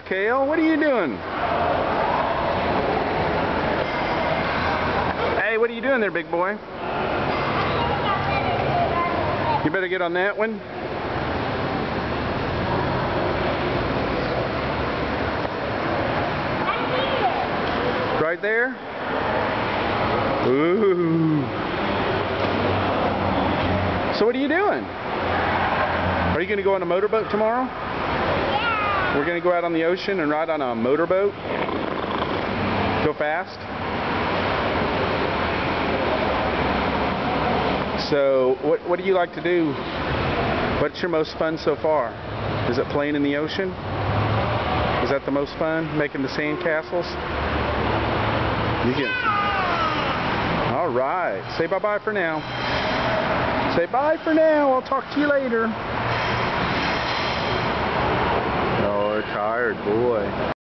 Khayl. What are you doing? Hey, what are you doing there, big boy? You better get on that one. Right there? Ooh. So what are you doing? Are you going to go on a motorboat tomorrow? Yeah. We're going to go out on the ocean and ride on a motorboat? Go fast? So what do you like to do? What's your most fun so far? Is it playing in the ocean? Is that the most fun? Making the sand castles? You can. All right. Say bye-bye for now. Say bye for now. I'll talk to you later. Oh, tired boy.